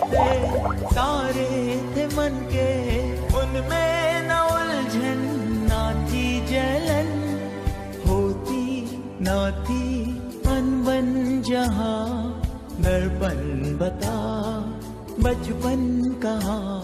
थे, तारे थे मन के, उनमें न उलझन ना थी जलन, होती ना थी अनबन जहां। दर्पण बता बचपन कहाँ।